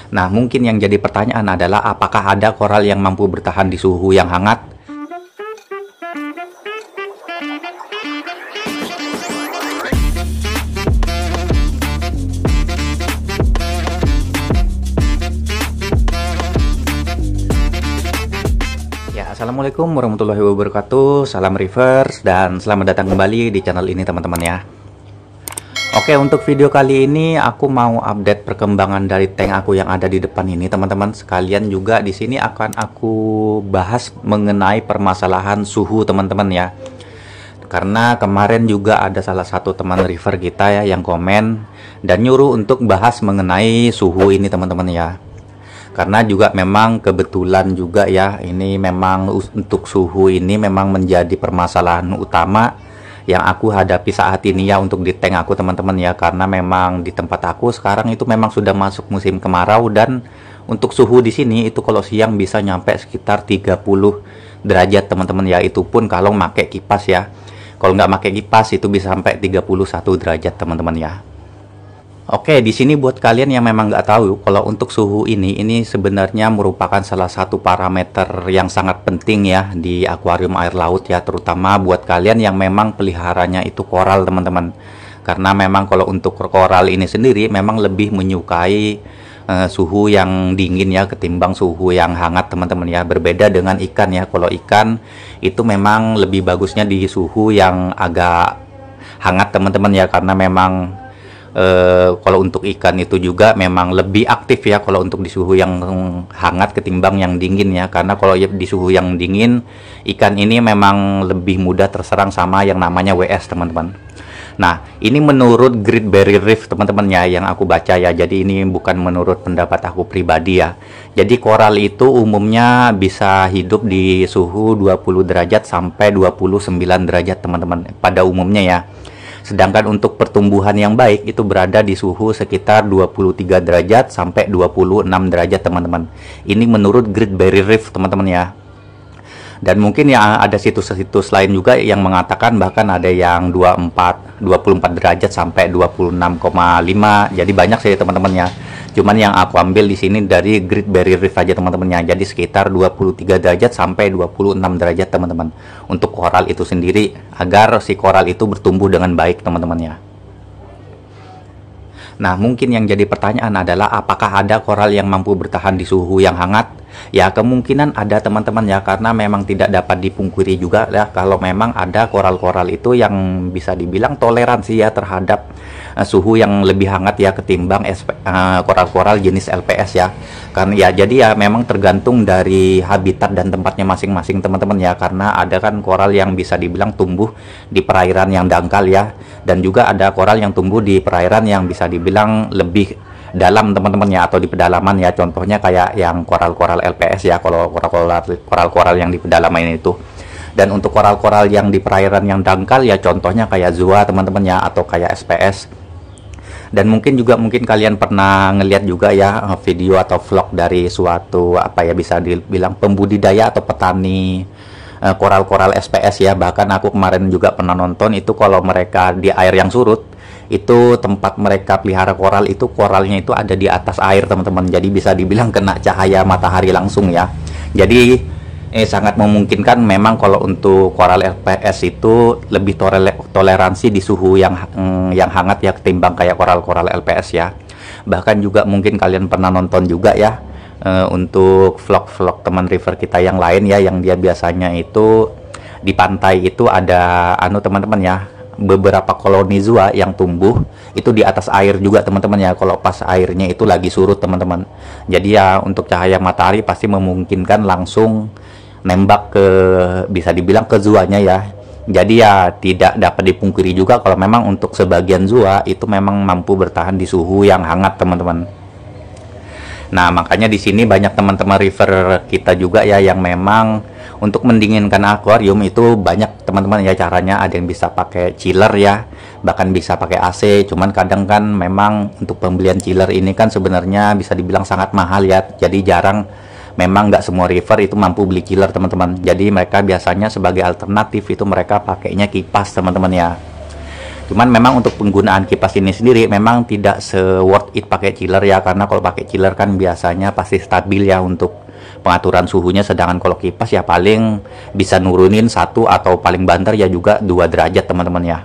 Nah, mungkin yang jadi pertanyaan adalah apakah ada koral yang mampu bertahan di suhu yang hangat? Ya, assalamualaikum warahmatullahi wabarakatuh. Salam Reefers dan selamat datang kembali di channel ini teman-teman ya. Oke, untuk video kali ini aku mau update perkembangan dari tank aku yang ada di depan ini teman-teman. Sekalian juga di sini akan aku bahas mengenai permasalahan suhu teman-teman ya. Karena kemarin juga ada salah satu teman reefer kita ya yang komen dan nyuruh untuk bahas mengenai suhu ini teman-teman ya. Karena juga memang kebetulan juga ya, ini memang untuk suhu ini memang menjadi permasalahan utama yang aku hadapi saat ini ya untuk di tank aku teman-teman ya. Karena memang di tempat aku sekarang itu memang sudah masuk musim kemarau dan untuk suhu di sini itu kalau siang bisa nyampe sekitar 30 derajat teman-teman ya. Itu pun kalau pakai kipas ya. Kalau nggak pakai kipas itu bisa sampai 31 derajat teman-teman ya. Oke, di sini buat kalian yang memang nggak tahu, kalau untuk suhu ini sebenarnya merupakan salah satu parameter yang sangat penting ya di akuarium air laut ya, terutama buat kalian yang memang peliharanya itu koral teman-teman. Karena memang kalau untuk koral ini sendiri memang lebih menyukai suhu yang dingin ya ketimbang suhu yang hangat teman-teman ya. Berbeda dengan ikan ya, kalau ikan itu memang lebih bagusnya di suhu yang agak hangat teman-teman ya, karena memang kalau untuk ikan itu juga memang lebih aktif ya kalau untuk di suhu yang hangat ketimbang yang dingin ya. Karena kalau di suhu yang dingin ikan ini memang lebih mudah terserang sama yang namanya WS teman-teman. Nah, ini menurut Great Barrier Reef teman-teman ya yang aku baca ya. Jadi ini bukan menurut pendapat aku pribadi ya. Jadi koral itu umumnya bisa hidup di suhu 20 derajat sampai 29 derajat teman-teman pada umumnya ya. Sedangkan untuk pertumbuhan yang baik itu berada di suhu sekitar 23 derajat sampai 26 derajat teman-teman. Ini menurut Great Barrier Reef teman-teman ya. Dan mungkin ya ada situs-situs lain juga yang mengatakan bahkan ada yang 24 derajat sampai 26,5. Jadi banyak sih teman-teman ya. Cuman yang aku ambil di sini dari Great Barrier Reef aja teman-teman ya. Jadi sekitar 23 derajat sampai 26 derajat teman-teman untuk koral itu sendiri, agar si koral itu bertumbuh dengan baik teman-teman ya. Nah, mungkin yang jadi pertanyaan adalah apakah ada koral yang mampu bertahan di suhu yang hangat? Ya, kemungkinan ada teman-teman ya, karena memang tidak dapat dipungkiri juga ya kalau memang ada koral-koral itu yang bisa dibilang toleransi ya terhadap suhu yang lebih hangat ya ketimbang koral-koral jenis LPS ya. Karena ya jadi ya memang tergantung dari habitat dan tempatnya masing-masing teman-teman ya. Karena ada kan koral yang bisa dibilang tumbuh di perairan yang dangkal ya, dan juga ada koral yang tumbuh di perairan yang bisa dibilang lebih dalam teman-teman ya, atau di pedalaman ya. Contohnya kayak yang koral-koral LPS ya, kalau koral-koral yang di pedalaman itu. Dan untuk koral-koral yang di perairan yang dangkal ya contohnya kayak Zua teman-teman ya, atau kayak SPS. Dan mungkin kalian pernah ngelihat juga ya video atau vlog dari suatu apa ya bisa dibilang pembudidaya atau petani koral-koral SPS ya. Bahkan aku kemarin juga pernah nonton itu, kalau mereka di air yang surut itu tempat mereka pelihara koral itu koralnya itu ada di atas air teman-teman. Jadi bisa dibilang kena cahaya matahari langsung ya. Jadi sangat memungkinkan memang kalau untuk koral LPS itu lebih toleransi di suhu yang hangat ya ketimbang kayak koral-koral LPS ya. Bahkan juga mungkin kalian pernah nonton juga ya untuk vlog-vlog teman reefer kita yang lain ya, yang dia biasanya itu di pantai itu ada teman-teman ya, beberapa koloni Zua yang tumbuh itu di atas air juga teman-teman ya, kalau pas airnya itu lagi surut teman-teman. Jadi ya untuk cahaya matahari pasti memungkinkan langsung nembak ke, bisa dibilang ke Zuanya ya. Jadi ya tidak dapat dipungkiri juga kalau memang untuk sebagian Zua itu memang mampu bertahan di suhu yang hangat teman-teman. Nah, makanya di sini banyak teman-teman reefer kita juga ya yang memang untuk mendinginkan akuarium itu banyak teman-teman ya caranya. Ada yang bisa pakai chiller ya, bahkan bisa pakai AC. Cuman kadang kan memang untuk pembelian chiller ini kan sebenarnya bisa dibilang sangat mahal ya. Jadi jarang, memang nggak semua reefer itu mampu beli chiller teman-teman. Jadi mereka biasanya sebagai alternatif itu mereka pakainya kipas teman-teman ya. Cuman memang untuk penggunaan kipas ini sendiri memang tidak se-worth it pakai chiller ya, karena kalau pakai chiller kan biasanya pasti stabil ya untuk pengaturan suhunya, sedangkan kalau kipas ya paling bisa nurunin 1 atau paling banter ya juga 2 derajat teman-teman ya.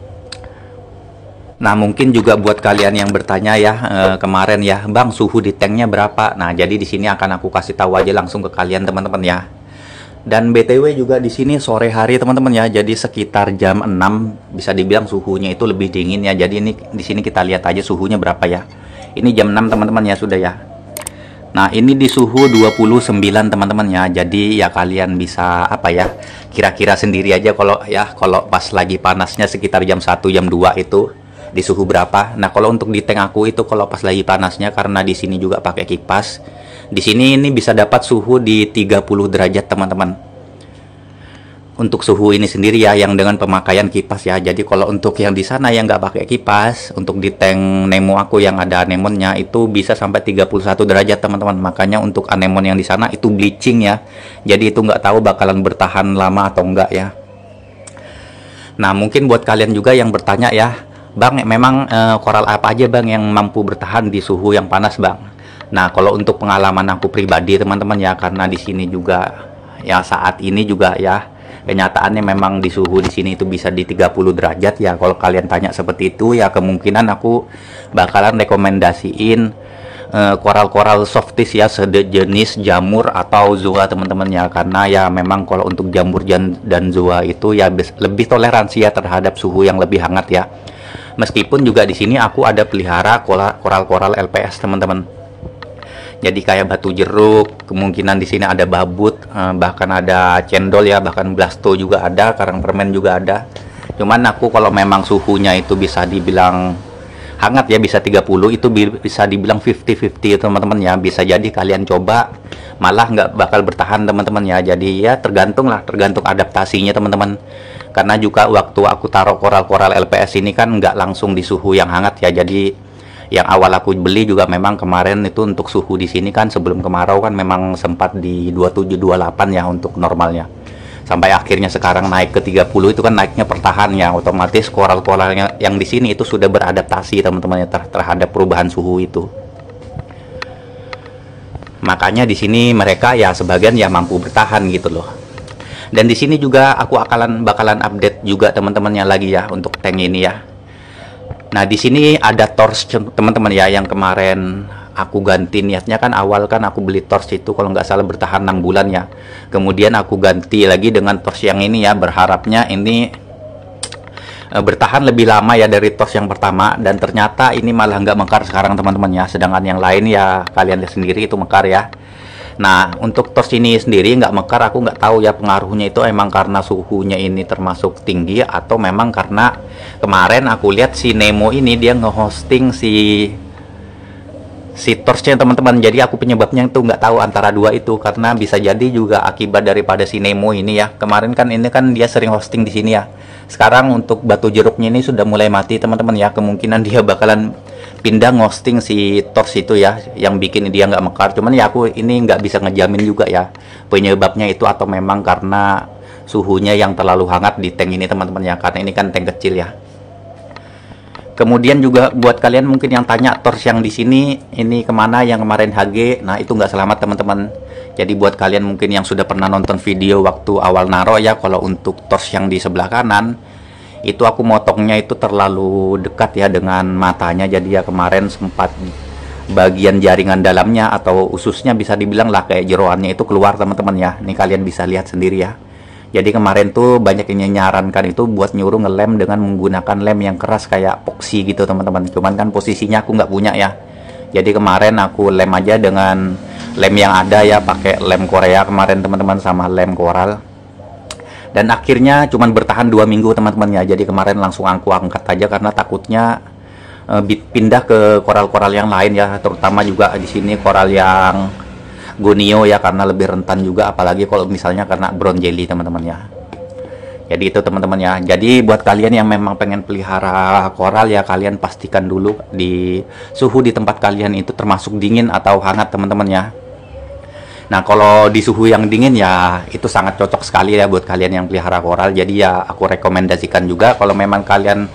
Nah, mungkin juga buat kalian yang bertanya ya, kemarin ya, Bang, suhu di tanknya berapa? Nah, jadi di sini akan aku kasih tahu aja langsung ke kalian teman-teman ya. Dan BTW juga di sini sore hari teman-teman ya. Jadi sekitar jam 6 bisa dibilang suhunya itu lebih dingin ya. Jadi ini di sini kita lihat aja suhunya berapa ya. Ini jam 6 teman-teman ya, sudah ya. Nah, ini di suhu 29 teman-teman ya. Jadi ya kalian bisa apa ya? Kira-kira sendiri aja kalau pas lagi panasnya sekitar jam 1 jam 2 itu di suhu berapa. Nah, kalau untuk di tank aku itu kalau pas lagi panasnya, karena di sini juga pakai kipas, di sini ini bisa dapat suhu di 30 derajat teman-teman. Untuk suhu ini sendiri ya yang dengan pemakaian kipas ya. Jadi kalau untuk yang di sana yang nggak pakai kipas, untuk di tank Nemo aku yang ada anemonnya itu bisa sampai 31 derajat teman-teman. Makanya untuk anemon yang di sana itu bleaching ya. Jadi itu nggak tahu bakalan bertahan lama atau enggak ya. Nah, mungkin buat kalian juga yang bertanya ya, Bang, memang koral apa aja Bang yang mampu bertahan di suhu yang panas Bang? Nah, kalau untuk pengalaman aku pribadi teman-teman ya, karena di sini juga ya saat ini juga ya kenyataannya memang di suhu di sini itu bisa di 30 derajat ya. Kalau kalian tanya seperti itu ya, kemungkinan aku bakalan rekomendasiin koral-koral softis ya, sejenis jamur atau zoa teman-teman ya. Karena ya memang kalau untuk jamur dan zoa itu ya lebih toleransi ya terhadap suhu yang lebih hangat ya. Meskipun juga di sini aku ada pelihara koral-koral LPS teman-teman. Jadi kayak batu jeruk, kemungkinan di sini ada babut, bahkan ada cendol ya, bahkan blasto juga ada, karang permen juga ada. Cuman aku kalau memang suhunya itu bisa dibilang hangat ya, bisa 30, itu bisa dibilang 50-50 teman-teman ya. Bisa jadi kalian coba malah nggak bakal bertahan teman-teman ya. Jadi ya tergantung adaptasinya teman-teman. Karena juga waktu aku taruh koral-koral LPS ini kan nggak langsung di suhu yang hangat ya. Jadi yang awal aku beli juga memang kemarin itu untuk suhu di sini kan sebelum kemarau kan memang sempat di 27-28 ya untuk normalnya. Sampai akhirnya sekarang naik ke 30, itu kan naiknya pertahan ya, otomatis koral-koralnya yang di sini itu sudah beradaptasi teman-teman ya terhadap perubahan suhu itu. Makanya di sini mereka ya sebagian ya mampu bertahan gitu loh. Dan di sini juga aku bakalan update juga teman-temannya lagi ya untuk tank ini ya. Nah, di sini ada torch teman-teman ya, yang kemarin aku ganti. Niatnya kan awal kan aku beli torch itu kalau nggak salah bertahan 6 bulan ya. Kemudian aku ganti lagi dengan torch yang ini ya, berharapnya ini bertahan lebih lama ya dari torch yang pertama. Dan ternyata ini malah nggak mekar sekarang teman-teman ya. Sedangkan yang lain ya kalian lihat sendiri itu mekar ya. Nah, untuk torch ini sendiri nggak mekar, aku nggak tahu ya pengaruhnya itu emang karena suhunya ini termasuk tinggi, atau memang karena kemarin aku lihat si Nemo ini dia nge-hosting si torchnya teman-teman. Jadi aku penyebabnya itu nggak tahu antara dua itu, karena bisa jadi juga akibat daripada si Nemo ini ya. Kemarin kan ini kan dia sering hosting di sini ya. Sekarang untuk batu jeruknya ini sudah mulai mati teman-teman ya. Kemungkinan dia bakalan pindah nghosting si torch itu ya, yang bikin dia nggak mekar. Cuman ya aku ini nggak bisa ngejamin juga ya penyebabnya itu, atau memang karena suhunya yang terlalu hangat di tank ini teman-teman ya, karena ini kan tank kecil ya. Kemudian juga buat kalian mungkin yang tanya torch yang di sini ini kemana, yang kemarin HG, nah itu nggak selamat teman-teman. Jadi buat kalian mungkin yang sudah pernah nonton video waktu awal naro ya, kalau untuk torch yang di sebelah kanan itu aku motongnya itu terlalu dekat ya dengan matanya. Jadi ya kemarin sempat bagian jaringan dalamnya atau ususnya bisa dibilang lah kayak jeroannya itu keluar teman-teman ya. Ini kalian bisa lihat sendiri ya. Jadi kemarin tuh banyak yang menyarankan itu buat nyuruh ngelem dengan menggunakan lem yang keras kayak epoxy gitu teman-teman. Cuman kan posisinya aku nggak punya ya. Jadi kemarin aku lem aja dengan lem yang ada ya, pakai lem Korea kemarin teman-teman sama lem koral. Dan akhirnya cuman bertahan 2 minggu teman-teman ya. Jadi kemarin langsung aku angkat aja karena takutnya pindah ke koral-koral yang lain ya, terutama juga di sini koral yang gonio ya, karena lebih rentan juga, apalagi kalau misalnya karena brown jelly teman-teman ya. Jadi itu teman-teman ya. Jadi buat kalian yang memang pengen pelihara koral ya, kalian pastikan dulu di suhu di tempat kalian itu termasuk dingin atau hangat teman-teman ya. Nah, kalau di suhu yang dingin ya itu sangat cocok sekali ya buat kalian yang pelihara koral. Jadi ya aku rekomendasikan juga kalau memang kalian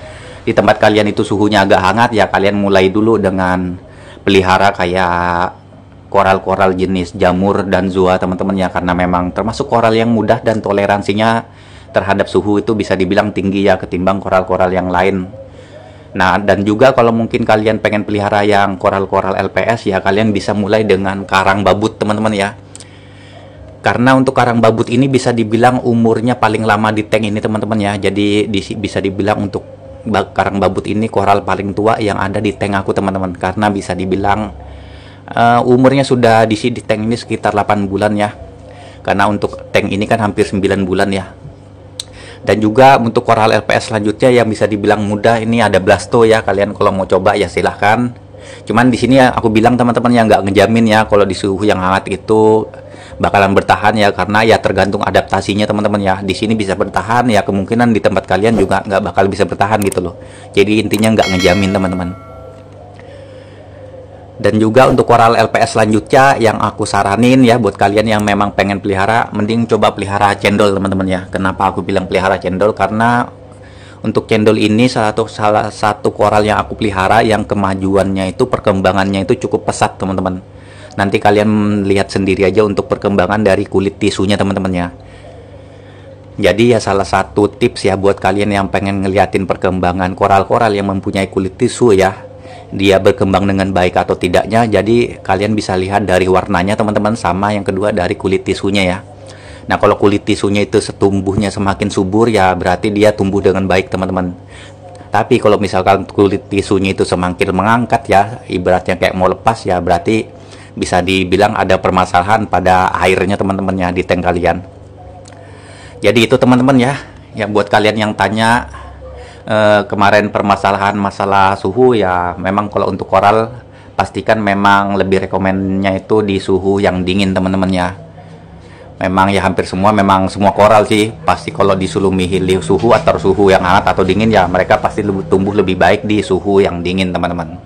di tempat kalian itu suhunya agak hangat, ya kalian mulai dulu dengan pelihara kayak koral-koral jenis jamur dan zoa teman-teman ya, karena memang termasuk koral yang mudah dan toleransinya terhadap suhu itu bisa dibilang tinggi ya ketimbang koral-koral yang lain. Nah, dan juga kalau mungkin kalian pengen pelihara yang koral-koral LPS ya, kalian bisa mulai dengan karang babut teman-teman ya. Karena untuk karang babut ini bisa dibilang umurnya paling lama di tank ini teman-teman ya. Jadi bisa dibilang untuk karang babut ini koral paling tua yang ada di tank aku teman-teman. Karena bisa dibilang umurnya sudah di tank ini sekitar 8 bulan ya. Karena untuk tank ini kan hampir 9 bulan ya. Dan juga untuk koral LPS selanjutnya yang bisa dibilang mudah, ini ada Blasto ya. Kalian kalau mau coba ya silahkan. Cuman di sini ya aku bilang teman-teman yang nggak ngejamin ya kalau di suhu yang hangat itu bakalan bertahan ya, karena ya tergantung adaptasinya teman-teman ya. Di sini bisa bertahan ya, kemungkinan di tempat kalian juga nggak bakal bisa bertahan gitu loh. Jadi intinya nggak ngejamin teman-teman. Dan juga untuk koral LPS selanjutnya yang aku saranin ya buat kalian yang memang pengen pelihara, mending coba pelihara cendol teman-teman ya. Kenapa aku bilang pelihara cendol? Karena untuk cendol ini salah satu koral yang aku pelihara yang kemajuannya itu, perkembangannya itu cukup pesat teman-teman. Nanti kalian lihat sendiri aja untuk perkembangan dari kulit tisunya teman-teman ya. Jadi ya salah satu tips ya buat kalian yang pengen ngeliatin perkembangan koral-koral yang mempunyai kulit tisu ya, dia berkembang dengan baik atau tidaknya. Jadi kalian bisa lihat dari warnanya teman-teman, sama yang kedua dari kulit tisunya ya. Nah, kalau kulit tisunya itu tumbuhnya semakin subur ya berarti dia tumbuh dengan baik teman-teman. Tapi kalau misalkan kulit tisunya itu semakin mengangkat ya, ibaratnya kayak mau lepas ya, berarti bisa dibilang ada permasalahan pada airnya teman-teman ya di tank kalian. Jadi itu teman-teman ya, yang buat kalian yang tanya kemarin permasalahan masalah suhu ya, memang kalau untuk koral pastikan memang lebih rekomennya itu di suhu yang dingin teman-teman ya. Memang ya hampir semua, memang semua koral sih pasti kalau disuruh milih suhu atau suhu yang hangat atau dingin ya, mereka pasti tumbuh lebih baik di suhu yang dingin teman-teman.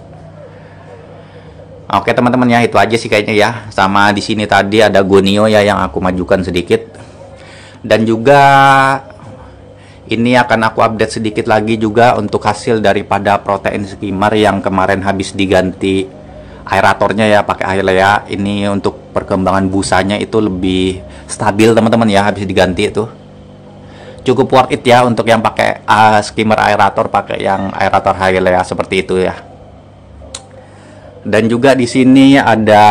Oke teman-teman ya, itu aja sih kayaknya ya. Sama di sini tadi ada gonio ya yang aku majukan sedikit. Dan juga ini akan aku update sedikit lagi juga untuk hasil daripada protein skimmer yang kemarin habis diganti aeratornya ya pakai Hylea. Ini untuk perkembangan busanya itu lebih stabil teman-teman ya, habis diganti itu. Cukup worth it ya untuk yang pakai skimmer aerator, pakai yang aerator Hylea seperti itu ya. Dan juga di sini ada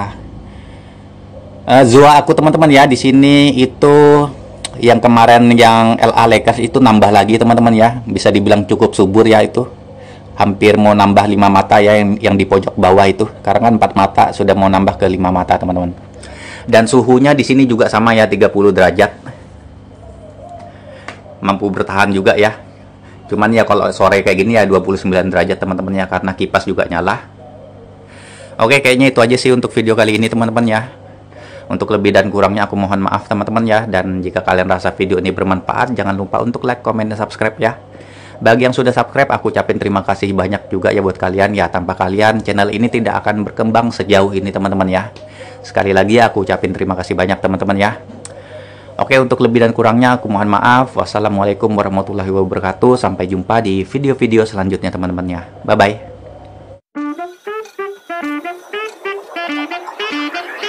zoa aku teman-teman ya. Di sini itu yang kemarin yang LA Lekas itu nambah lagi teman-teman ya. Bisa dibilang cukup subur ya itu. Hampir mau nambah 5 mata ya yang di pojok bawah itu. Karena kan 4 mata sudah mau nambah ke 5 mata teman-teman. Dan suhunya di sini juga sama ya, 30 derajat. Mampu bertahan juga ya. Cuman ya kalau sore kayak gini ya 29 derajat teman-teman ya, karena kipas juga nyala. Oke, kayaknya itu aja sih untuk video kali ini teman-teman ya. Untuk lebih dan kurangnya aku mohon maaf teman-teman ya. Dan jika kalian rasa video ini bermanfaat, jangan lupa untuk like, komen, dan subscribe ya. Bagi yang sudah subscribe, aku ucapin terima kasih banyak juga ya buat kalian ya. Tanpa kalian, channel ini tidak akan berkembang sejauh ini teman-teman ya. Sekali lagi aku ucapin terima kasih banyak teman-teman ya. Oke, untuk lebih dan kurangnya aku mohon maaf. Wassalamualaikum warahmatullahi wabarakatuh. Sampai jumpa di video-video selanjutnya teman-teman ya. Bye-bye.